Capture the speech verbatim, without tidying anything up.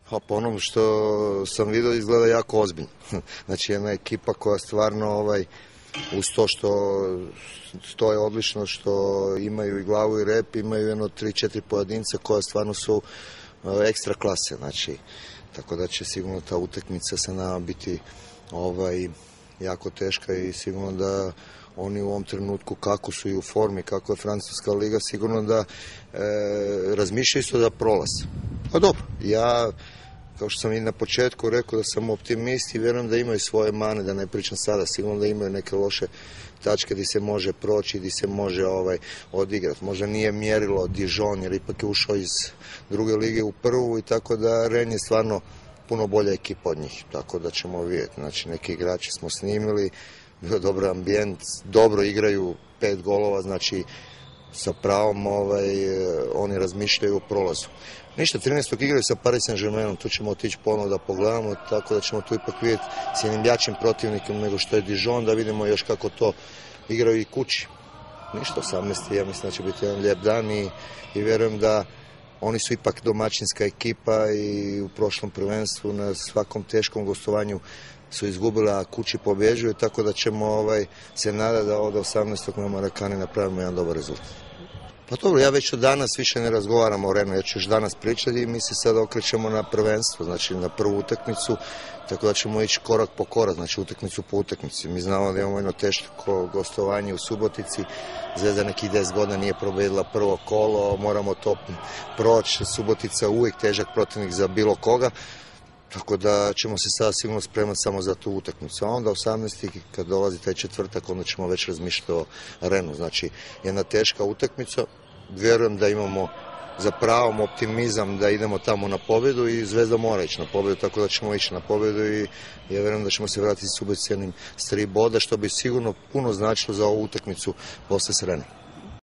A po onom što sam vidio izgleda jako ozbiljno. Znači jedna ekipa koja stvarno ovaj, uz to što stoje odlično, što imaju i glavu i rep, imaju jedno tri četiri pojedinca koja stvarno su ekstra klase. Znači, tako da će sigurno ta utakmica sa nama biti ovaj, jako teška i sigurno da oni u ovom trenutku kako su i u formi, kako je Francuska liga, sigurno da e, razmišljaju isto da prolaz. Pa dobro, ja kao što sam i na početku rekao da sam optimist i vjerujem da imaju svoje mane, da ne pričam sada, sigurno da imaju neke loše tačke gdje se može proći, gdje se može ovaj, odigrati. Možda nije mjerilo Dijon jer ipak je ušao iz druge lige u prvu i tako da Rennes je stvarno puno bolja ekipa od njih, tako da ćemo vidjeti. Znači neki igrači smo snimili, bio dobar ambijent, dobro igraju, pet golova, znači sa pravom ovaj, oni razmišljaju o prolazu. Ništa, trinaestog igraju sa Paris Saint-Germainom, tu ćemo otići ponovno da pogledamo, tako da ćemo tu ipak vidjeti s jednim jačim protivnikom nego što je Dijon, da vidimo još kako to igraju i kući. Ništa, osamnaesti ja mislim da će biti jedan lijep dan i, i vjerujem da oni su ipak domaćinska ekipa i u prošlom prvenstvu na svakom teškom gostovanju su izgubili, a kući pobjeđuju, tako da ćemo ovaj, se nadati da od osamnaestog na Marakani napravimo jedan dobar rezultat. Pa dobro, ja već od danas više ne razgovaram o Rennesu, ja ću još danas pričati i mi se sad okrećemo na prvenstvo, znači na prvu utakmicu, tako da ćemo ići korak po korak, znači utakmicu po utakmici. Mi znamo da imamo jedno teško gostovanje u Subotici, Zvezda nekih deset godina nije pobjedila prvo kolo, moramo to proći, Subotica uvijek težak protivnik za bilo koga, tako da ćemo se sada sigurno spremati samo za tu utakmicu. A onda osamnaesti kad dolazi taj četvrtak, onda ćemo već razmišljati o Rennesu. Znači, jedna teška utakmica. Vjerujem da imamo za pravom optimizam da idemo tamo na pobjedu i Zvezda mora ići na pobjedu, tako da ćemo ići na pobjedu i ja vjerujem da ćemo se vratiti s Subotici s tri boda, što bi sigurno puno značilo za ovu utakmicu posle s Rennesom.